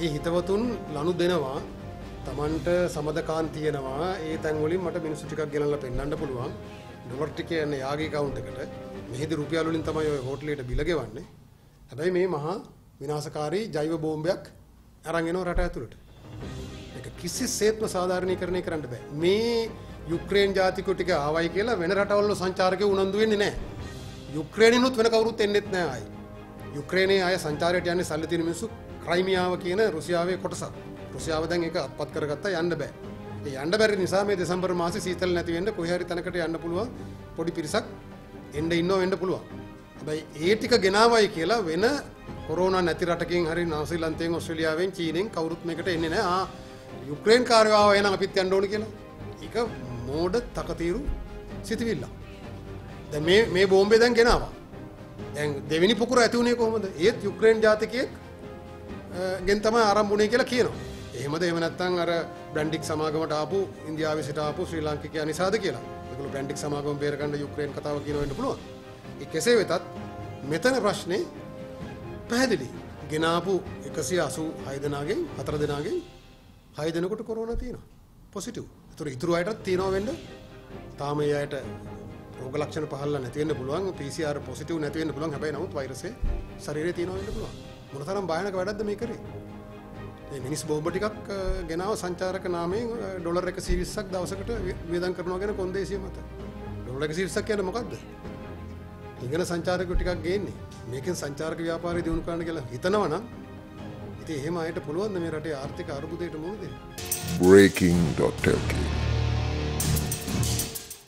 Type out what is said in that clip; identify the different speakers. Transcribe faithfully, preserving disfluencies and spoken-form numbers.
Speaker 1: ඒ හිතවතුන් ලනු දෙනවා තමන්ට සමදකාන් තියෙනවා ඒ තැන් වලින් මට මිනිස්සු ටිකක් ගෙනල්ලා පෙන්නන්න පුළුවන් ඩොලර් ටික යන්නේ යාගේ account එකට මෙහෙදි රුපියල් වලින් තමයි ඔය හෝටලෙට බිල ගෙවන්නේ හැබැයි මේ මහා විනාශකාරී ජෛව බෝම්බයක් අරන් එනවා රට ඇතුළට ඒක කිසිසේත්ම සාධාරණීකරණය කරන්න බෑ මේ යුක්‍රේන් ජාතිකයෝ ටික ආවයි කියලා වෙන රටවල සංචාරකයෝ උනන්දු වෙන්නේ නැහැ යුක්‍රේනිනුත් වෙන කවුරුත් එන්නෙත් නැහැ ආයි යුක්‍රේනයේ අය සංචාරයට යන්නේ සල්ලි තියෙන මිනිස්සු ක්‍රයිමියාව කියන රුසියාවේ කොටසක් රුසියාව දැන් ඒක අත්පත් කරගත්තා යන්න බෑ. ඒ යන්න බැරි නිසා මේ දෙසැම්බර් මාසේ සීතල නැති වෙන්න කොහේ හරි තැනකට යන්න පුළුවන් පොඩි පිරිසක් එන්න ඉන්නව වෙන්න පුළුවන්. හැබැයි ඒ ටික ගෙනාවයි කියලා වෙන කොරෝනා නැති රටකින් හරි න්യൂസിලන්තයෙන් ඕස්ට්‍රේලියාවෙන් චීනෙන් කවුරුත් මේකට එන්නේ නැහැ. ආ යුක්‍රේන් කාර්යව ආව එහෙනම් අපිත් යන්න ඕනේ කියලා. ඒක මෝඩ තකතිරු සිතවිල්ල. දැන් මේ මේ බෝම්බේ දැන් ගෙනාවා. දැන් දෙවෙනි පුකුර ඇති උනේ කොහොමද? ඒත් යුක්‍රේන් ජාතිකයෙක් ගෙන් තමයි ආරම්භුනේ කියලා කියනවා. එහෙමද එහෙම නැත්නම් අර බ්‍රැන්ඩික් සමාගමට ආපු ඉන්දියාවේ සිට ආපු ශ්‍රී ලාංකිකයා නිසාද කියලා. ඒගොල්ලෝ බ්‍රැන්ඩික් සමාගම බේර ගන්න යුක්‍රේන් කතාව කියන වෙන්න පුළුවන්. ඒ කෙසේ වෙතත් මෙතන ප්‍රශ්නේ පැහැදිලි. ගෙන ආපු එකසිය අසූ හය දෙනාගෙන් හතර දෙනාගෙන් හය දෙනෙකුට කොරෝනා තියෙනවා. පොසිටිව්. ඒතර ඉතුරු අයටත් තියෙනවා වෙන්න. තාම ඒ අයට රෝග ලක්ෂණ පහළ නැති වෙන්න පුළුවන්. පී සී ආර් පොසිටිව් නැති වෙන්න පුළුවන්. හැබැයි නමුත් වෛරසය ශරීරේ තියෙනවා වෙන්න පුළුවන්. මොනතරම් භයානක වැඩක්ද මේ කරේ? මේ මිනිස් බෝම්බ ටිකක් ගෙනාව සංචාරක නාමයෙන් ඩොලර් එකසිය විස්සක් දවසකට වියදම් කරනවා ගැන කොන්දේසිය මත. ඩොලර් එකසිය විස්සක් කියන්නේ මොකද්ද? ඉගෙන සංචාරකයෝ ටිකක් ගේන්නේ. මේකෙන් සංචාරක ව්‍යාපාරය දියුණු කරන්න කියලා හිතනවා නම් ඉතින් එහෙම අයට පුළුවන් මේ රටේ ආර්ථික අර්බුදයට මුහුණ දෙන්න.
Speaker 2: breaking dot l k